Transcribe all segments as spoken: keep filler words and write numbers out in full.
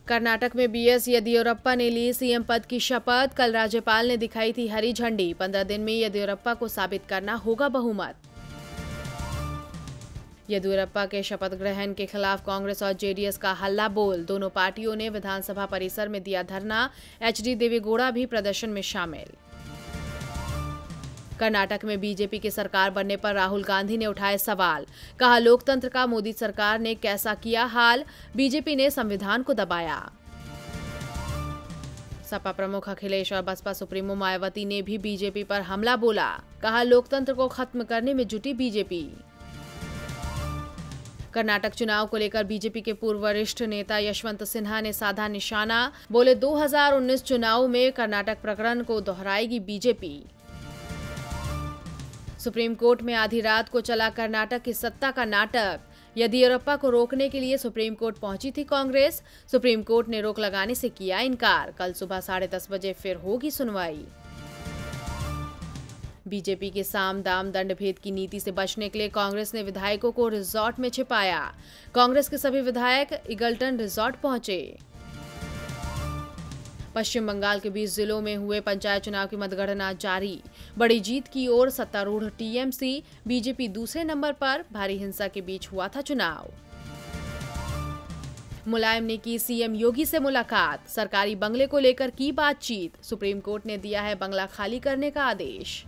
कर्नाटक में बीएस येदियुरप्पा ने ली सीएम पद की शपथ। कल राज्यपाल ने दिखाई थी हरी झंडी। पंद्रह दिन में येदियुरप्पा को साबित करना होगा बहुमत। येदियुरप्पा के शपथ ग्रहण के खिलाफ कांग्रेस और जेडीएस का हल्ला बोल। दोनों पार्टियों ने विधानसभा परिसर में दिया धरना। एचडी देवेगौड़ा भी प्रदर्शन में शामिल। कर्नाटक में बीजेपी की सरकार बनने पर राहुल गांधी ने उठाए सवाल। कहा, लोकतंत्र का मोदी सरकार ने कैसा किया हाल, बीजेपी ने संविधान को दबाया। सपा प्रमुख अखिलेश और बसपा सुप्रीमो मायावती ने भी बीजेपी पर हमला बोला। कहा, लोकतंत्र को खत्म करने में जुटी बीजेपी। कर्नाटक चुनाव को लेकर बीजेपी के पूर्व वरिष्ठ नेता यशवंत सिन्हा ने साधा निशाना। बोले, दो हज़ार उन्नीस चुनाव में कर्नाटक प्रकरण को दोहराएगी बीजेपी। सुप्रीम कोर्ट में आधी रात को चला कर्नाटक की सत्ता का नाटक। येदियुरप्पा को रोकने के लिए सुप्रीम कोर्ट पहुंची थी कांग्रेस। सुप्रीम कोर्ट ने रोक लगाने से किया इनकार। कल सुबह साढ़े दस बजे फिर होगी सुनवाई। बीजेपी के साम दाम दंड भेद की नीति से बचने के लिए कांग्रेस ने विधायकों को रिजॉर्ट में छिपाया। कांग्रेस के सभी विधायक ईगल्टन रिजॉर्ट पहुंचे। पश्चिम बंगाल के बीस जिलों में हुए पंचायत चुनाव की मतगणना जारी। बड़ी जीत की ओर सत्तारूढ़ टीएमसी, बीजेपी दूसरे नंबर पर। भारी हिंसा के बीच हुआ था चुनाव। मुलायम ने की सीएम योगी से मुलाकात। सरकारी बंगले को लेकर की बातचीत। सुप्रीम कोर्ट ने दिया है बंगला खाली करने का आदेश।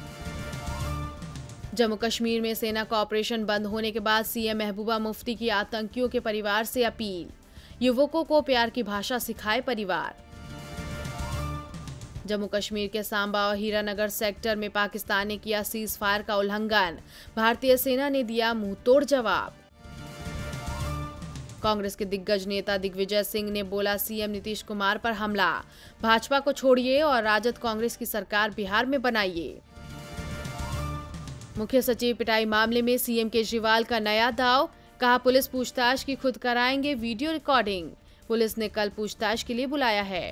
जम्मू कश्मीर में सेना का ऑपरेशन बंद होने के बाद सीएम महबूबा मुफ्ती की आतंकियों के परिवार से अपील। युवकों को प्यार की भाषा सिखाए परिवार। जम्मू कश्मीर के सांबा और हीरानगर सेक्टर में पाकिस्तान ने किया सीज फायर का उल्लंघन। भारतीय सेना ने दिया मुंहतोड़ जवाब। कांग्रेस के दिग्गज नेता दिग्विजय सिंह ने बोला, सीएम नीतीश कुमार पर हमला। भाजपा को छोड़िए और राजद कांग्रेस की सरकार बिहार में बनाइए। मुख्य सचिव पिटाई मामले में सीएम केजरीवाल का नया दाव। कहा, पुलिस पूछताछ की खुद कराएंगे वीडियो रिकॉर्डिंग। पुलिस ने कल पूछताछ के लिए बुलाया है।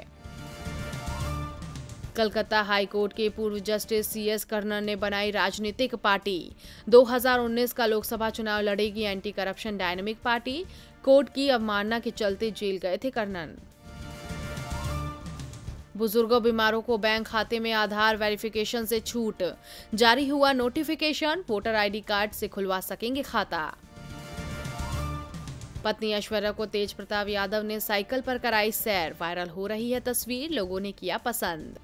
कलकत्ता हाई कोर्ट के पूर्व जस्टिस सीएस कर्णन ने बनाई राजनीतिक पार्टी। दो हज़ार उन्नीस का लोकसभा चुनाव लड़ेगी anti corruption dynamic party. Court की अवमानना के चलते जेल गए थे कर्णन। बुजुर्गों बीमारों को बैंक खाते में आधार वेरिफिकेशन से छूट। जारी हुआ नोटिफिकेशन। वोटर आईडी कार्ड से खुलवा सकेंगे खाता। पत्नी ऐश्वर्या को तेज प्रताप यादव ने साइकिल पर कराई सैर। वायरल हो रही है तस्वीर, लोगों ने किया पसंद।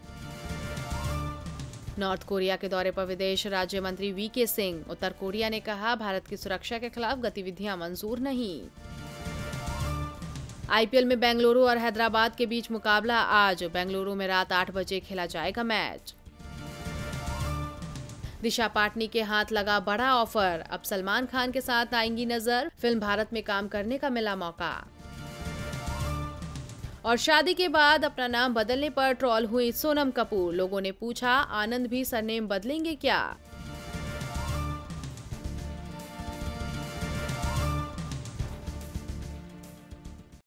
नॉर्थ कोरिया के दौरे पर विदेश राज्य मंत्री वी के सिंह। उत्तर कोरिया ने कहा, भारत की सुरक्षा के खिलाफ गतिविधियां मंजूर नहीं। आईपीएल में बेंगलुरु और हैदराबाद के बीच मुकाबला आज। बेंगलुरु में रात आठ बजे खेला जाएगा मैच। दिशा पाटनी के हाथ लगा बड़ा ऑफर। अब सलमान खान के साथ आएंगी नजर। फिल्म भारत में काम करने का मिला मौका। और शादी के बाद अपना नाम बदलने पर ट्रोल हुई सोनम कपूर। लोगों ने पूछा, आनंद भी सरनेम बदलेंगे क्या?